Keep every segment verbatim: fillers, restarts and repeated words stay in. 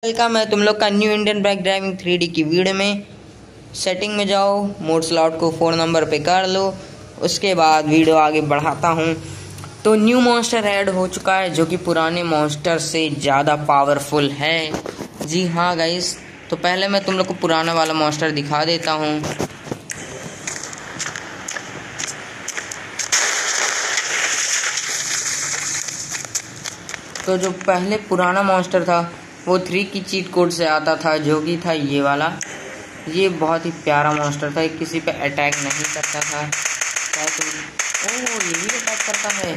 Welcome है तुम लोग का new Indian bike driving three D की वीडियो में। सेटिंग में जाओ, मोड स्लॉट को फोर नंबर पे कर लो। उसके बाद वीडियो आगे बढ़ाता हूँ। तो न्यू मॉन्स्टर ऐड हो चुका है जो कि पुराने मॉन्स्टर से ज़्यादा पावरफुल है। जी हाँ गाइस, तो पहले मैं तुम लोग को पुराना वाला मॉन्स्टर दिखा देता हूँ। तो जो पहले पुराना मॉन्स्टर था वो थ्री की चीट कोड से आता था, जो कि था ये वाला। ये बहुत ही प्यारा मॉन्स्टर था, किसी पे अटैक नहीं करता था। ओह, ये भी अटैक करता है।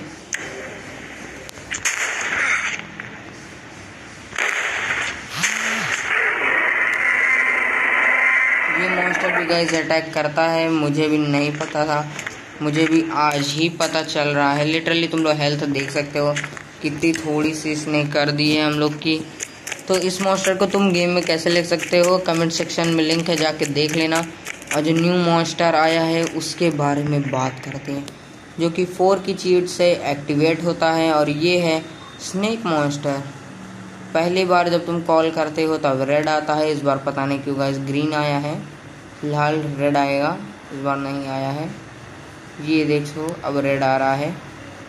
ये मॉन्स्टर भी गाइस अटैक करता है, मुझे भी नहीं पता था, मुझे भी आज ही पता चल रहा है। लिटरली तुम लोग हेल्थ देख सकते हो कितनी थोड़ी सी इसने कर दी है हम लोग की। तो इस मॉन्स्टर को तुम गेम में कैसे ले सकते हो, कमेंट सेक्शन में लिंक है, जाके देख लेना। और जो न्यू मॉन्स्टर आया है उसके बारे में बात करते हैं, जो कि फोर की चीट से एक्टिवेट होता है। और ये है स्नेक मॉन्स्टर। पहली बार जब तुम कॉल करते हो तब रेड आता है, इस बार पता नहीं क्यों गाइस ग्रीन आया है। फिलहाल रेड आएगा, इस बार नहीं आया है। ये देखो अब रेड आ रहा है।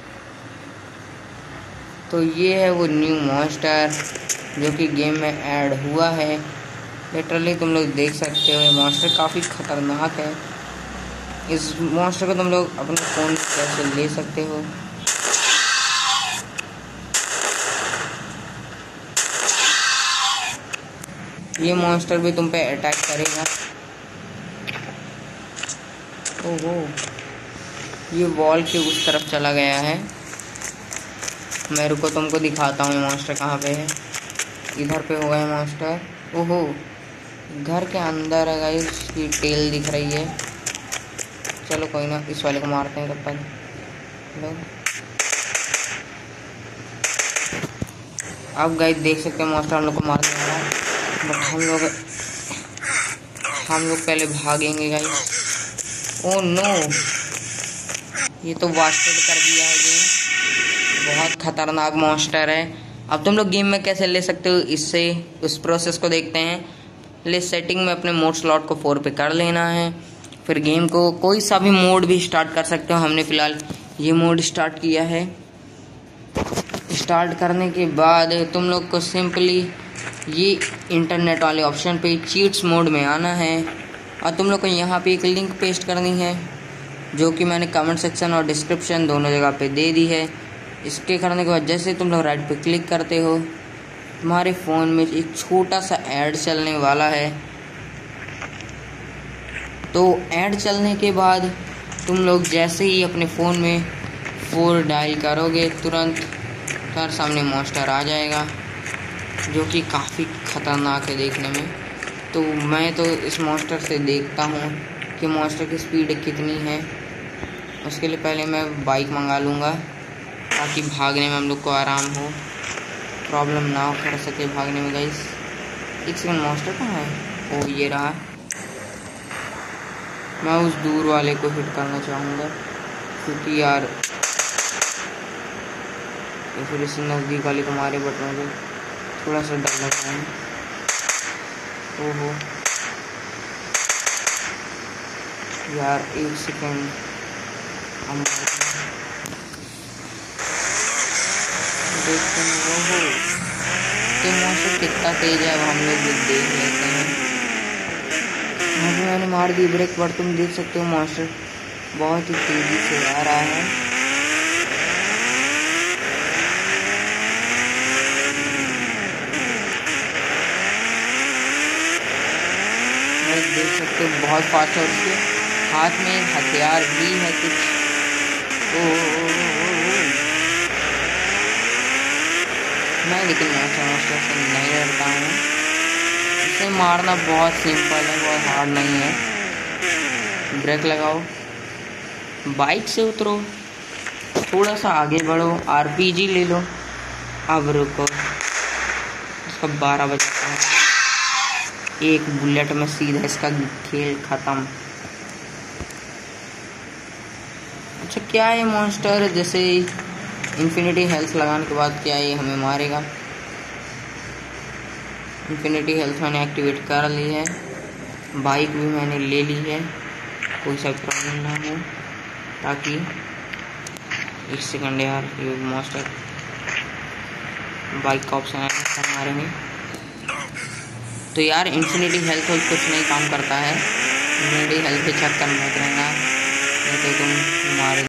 तो ये है वो न्यू मॉन्स्टर जो कि गेम में ऐड हुआ है। लिटरली तुम लोग देख सकते हो ये मॉन्स्टर काफ़ी ख़तरनाक है। इस मॉन्स्टर को तुम लोग अपने फ़ोन में कैसे ले सकते हो। ये मॉन्स्टर भी तुम पे अटैक करेगा। ओहो, ये वॉल के उस तरफ चला गया है। मैं रुको तुमको दिखाता हूँ ये मॉन्स्टर कहाँ पे है। इधर पे हुआ है मॉन्स्टर। ओहो, घर के अंदर है गाइस, इसकी टेल दिख रही है। चलो कोई ना, इस वाले को मारते हैं तब तक। लो, अब गाइस देख सकते हैं मॉन्स्टर हम लोग को मारने वाला है, बट हम लोग हम लोग पहले भागेंगे गाइस। ओह नो, ये तो वास्टेड कर दिया है गेम। बहुत खतरनाक मॉन्स्टर है। अब तुम लोग गेम में कैसे ले सकते हो, इससे उस प्रोसेस को देखते हैं। ले सेटिंग में अपने मोड स्लॉट को फोर पे कर लेना है। फिर गेम को कोई सा भी मोड भी स्टार्ट कर सकते हो। हमने फ़िलहाल ये मोड स्टार्ट किया है। स्टार्ट करने के बाद तुम लोग को सिंपली ये इंटरनेट वाले ऑप्शन पे चीट्स मोड में आना है। और तुम लोग को यहाँ पे एक लिंक पेस्ट करनी है, जो कि मैंने कमेंट सेक्शन और डिस्क्रिप्शन दोनों जगह पे दे दी है। इसके करने के बाद जैसे तुम लोग राइट पे क्लिक करते हो, तुम्हारे फ़ोन में एक छोटा सा ऐड चलने वाला है। तो ऐड चलने के बाद तुम लोग जैसे ही अपने फ़ोन में फोर डायल करोगे, तुरंत तुम्हारे सामने मॉन्स्टर आ जाएगा, जो कि काफ़ी ख़तरनाक है देखने में। तो मैं तो इस मॉन्स्टर से देखता हूँ कि मॉन्स्टर की स्पीड कितनी है। उसके लिए पहले मैं बाइक मंगा लूँगा, ताकि भागने में हम लोग को आराम हो, प्रॉब्लम ना कर सके भागने में गाइस। एक सेकंड, मॉन्स्टर कहाँ है? ओ ये रहा। मैं उस दूर वाले को हिट करना चाहूँगा, क्योंकि यार तो फिर इस नज़दीक वाले को मारे, बट मुझे थोड़ा सा डर लग रहा है। ओहो यार, एक सेकंड, हम देखते हैं। ओहो, तो मॉन्स्टर कितना तेज है, अब हम लोग भी देख लेते हैं। यहाँ पे मैंने मार दी ब्रेक, पर तुम देख सकते हो मॉन्स्टर बहुत ही तेजी से आ रहा है। देख सकते हो बहुत फास्ट है। उसके हाथ में एक हथियार भी है कुछ। ओ, ओ, ओ, ओ, ओ। मैं लेकिन मॉन्स्टर मॉन्स्टर से नहीं डरता हूँ। इसे मारना बहुत सिंपल है, बहुत हार्ड नहीं है। ब्रेक लगाओ, बाइक से उतरो, थोड़ा सा आगे बढ़ो, आरपीजी ले लो। अब रुको, इसका बारह बजता है, एक बुलेट में सीधा इसका खेल ख़त्म। अच्छा, क्या है मॉन्स्टर जैसे इन्फिनिटी हेल्थ लगाने के बाद क्या ये हमें मारेगा? इन्फिनिटी हेल्थ मैंने एक्टिवेट कर ली है, बाइक भी मैंने ले ली है, कोई सा प्रॉब्लम ना हो। ताकि एक सेकंड यार, ये मॉन्स्टर बाइक का ऑप्शन है हमारे में। तो यार इन्फिनिटी हेल्थ कुछ नहीं काम करता है, इन्फिनिटी हेल्थ के चक्कर में मत रहना, नहीं तो तुम मारे